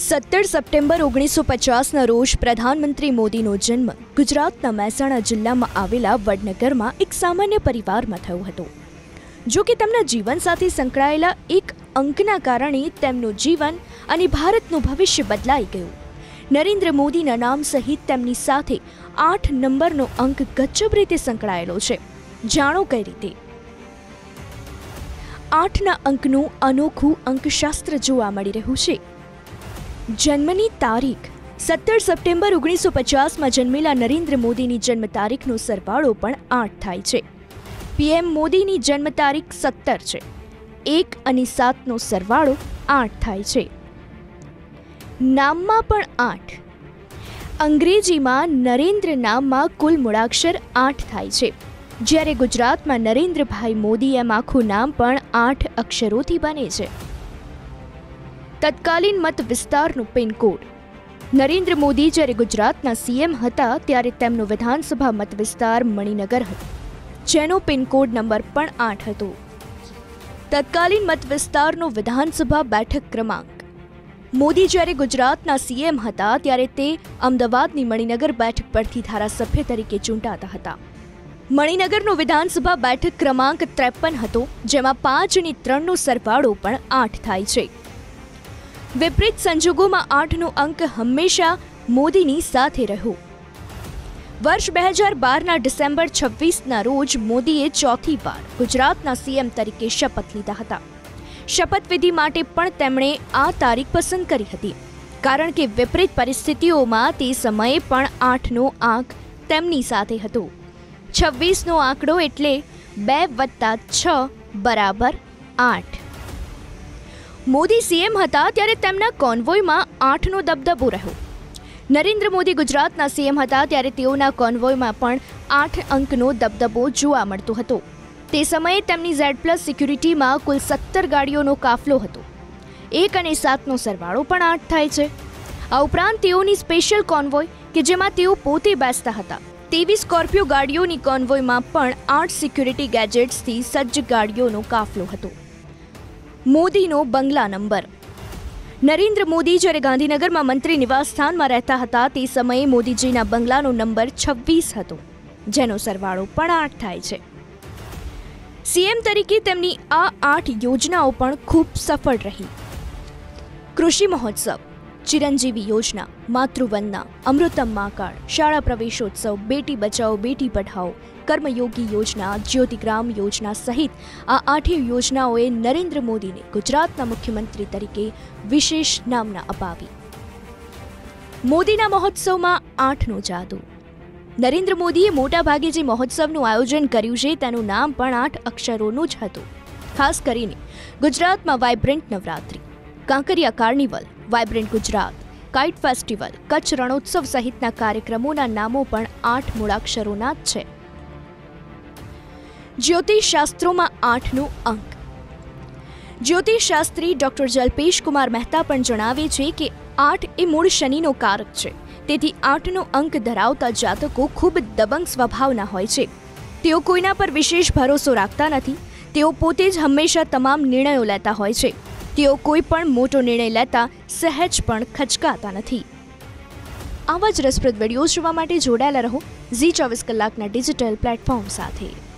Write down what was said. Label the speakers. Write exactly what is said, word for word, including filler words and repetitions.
Speaker 1: સત્તર સપ્ટેમ્બર ઓગણીસો પચાસના રોજ પ્રધાનમંત્રી મોદીનો જન્મ ગુજરાતના મહેસાણા જિલ્લામાં આવેલા વડનગરમાં એક સામાન્ય પરિવારમાં થયો હતો. જો કે તેમના જીવન સાથે સંકળાયેલા એક અંકના કારણે તેમનું જીવન અને ભારતનું ભવિષ્ય બદલાઈ ગયું. નરેન્દ્ર મોદીના નામ સહિત તેમની સાથે આઠ નંબરનો અંક ગજબ રીતે સંકળાયેલો છે. જાણો કઈ રીતે. આઠના અંકનું અનોખું અંકશાસ્ત્ર જોવા મળી રહ્યું છે. જન્મની તારીખ સત્તર સપ્ટેમ્બર ઓગણીસો પચાસમાં જન્મેલા નરેન્દ્ર મોદીની જન્મ તારીખનો સરવાળો પણ આઠ થાય છે. પીએમ મોદીની જન્મ તારીખ સત્તર છે. એક અને સાતનો સરવાળો આઠ થાય છે. નામમાં પણ આઠ. અંગ્રેજીમાં નરેન્દ્ર નામમાં કુલ મૂળાક્ષર આઠ થાય છે, જ્યારે ગુજરાતમાં નરેન્દ્રભાઈ મોદી એમ આખું નામ પણ આઠ અક્ષરોથી બને છે. તત્કાલીન મત વિસ્તારનું પિનકોડ. નરેન્દ્ર મોદી જ્યારે ગુજરાતના સીએમ હતા ત્યારે તેમનો વિધાનસભા મત વિસ્તાર મણિનગર હતો, જેનો પિનકોડ નંબર પણ આઠ હતો. તત્કાલીન મત વિસ્તારનો વિધાનસભા બેઠક ક્રમાંક. મોદી જ્યારે ગુજરાતના સીએમ હતા ત્યારે તે અમદાવાદની મણિનગર બેઠક પરથી ધારાસભ્ય તરીકે ચૂંટાતા હતા. મણિનગરનો વિધાનસભા બેઠક ક્રમાંક ત્રેપન હતો, જેમાં પાંચ અને ત્રણનો સરવાળો પણ આઠ થાય છે. વિપરીત સંજોગોમાં આઠનો અંક હંમેશા મોદીની સાથે રહ્યો. વર્ષ બે હજાર બારના ડિસેમ્બર છવ્વીસના રોજ મોદીએ ચોથી વાર ગુજરાતના સીએમ તરીકે શપથ લીધા હતા. શપથવિધિ માટે પણ તેમણે આ તારીખ પસંદ કરી હતી, કારણ કે વિપરીત પરિસ્થિતિઓમાં તે સમયે પણ આઠનો આંક તેમની સાથે હતો. છવ્વીસનો આંકડો એટલે બે વત્તા છ બરાબર આઠ. મોદી સીએમ હતા ત્યારે તેમના કોન્વોયમાં આઠનો દબદબો રહ્યો. નરેન્દ્ર મોદી ગુજરાતના સીએમ હતા ત્યારે તેઓના કોન્વોયમાં પણ આઠ અંકનો દબદબો જોવા મળતો હતો. તે સમયે તેમની ઝેડ પ્લસ સિક્યુરિટીમાં કુલ સત્તર ગાડીઓનો કાફલો હતો. એક અને સાતનો સરવાળો પણ આઠ થાય છે. આ ઉપરાંત તેઓની સ્પેશિયલ કોન્વોય કે જેમાં તેઓ પોતે બેસતા હતા તેવી સ્કોર્પિયો ગાડીઓની કોન્વોયમાં પણ આઠ સિક્યુરિટી ગેજેટ્સથી સજ્જ ગાડીઓનો કાફલો હતો. મોદીનો બંગલા નંબર. નરેન્દ્ર મોદી જ્યારે ગાંધીનગરમાં મંત્રી નિવાસસ્થાનમાં રહેતા હતા તે સમયે મોદીજીના બંગલાનો નંબર છવ્વીસ હતો, જેનો સરવાળો પણ આઠ થાય છે. સીએમ તરીકે તેમની આ આઠ યોજનાઓ પણ ખૂબ સફળ રહી. કૃષિ મહોત્સવ, ચિરંજીવી યોજના, માતૃવંદના, અમૃતમ માકાળ, શાળા પ્રવેશોત્સવ, બેટી બચાવો બેટી પઢાઓ, કર્મયોગી યોજના, જ્યોતિગ્રામ યોજના સહિત આ આઠેય યોજનાઓએ નરેન્દ્ર મોદીને ગુજરાતના મુખ્યમંત્રી તરીકે વિશેષ નામના અપાવી. મોદીના મહોત્સવમાં આઠનો જાદુ. નરેન્દ્ર મોદીએ મોટાભાગે જે મહોત્સવનું આયોજન કર્યું છે તેનું નામ પણ આઠ અક્ષરોનું જ હતું. ખાસ કરીને ગુજરાતમાં vibrant Navratri, Kankaria carnival, vibrant Gujarat, kite festival, Kutch Rannotsav સહિતના કાર્યક્રમોના નામો પણ આઠ મૂળાક્ષરોના જ છે. જ્યોતિષશાસ્ત્રોમાં આઠનો અંક. જ્યોતિષશાસ્ત્રી ડોક્ટર જલ્પેશ કુમાર મહેતા પણ જણાવે છે કે આઠ એ મૂળ શનિનો કારક છે. તેથી આઠનો અંક ધરાવતા જાતકો ખૂબ દબંગ સ્વભાવના હોય છે. તેઓ કોઈના પર વિશેષ ભરોસો રાખતા નથી. તેઓ પોતે જ હંમેશા તમામ નિર્ણયો લેતા હોય છે. તેઓ કોઈ પણ મોટો નિર્ણય લેતા સહેજ પણ ખચકાતા નથી. આવા જ રસપ્રદ વિડીયો જોવા માટે જોડાયેલા રહો ઝી ચોવીસ કલાકના ડિજિટલ પ્લેટફોર્મ સાથે.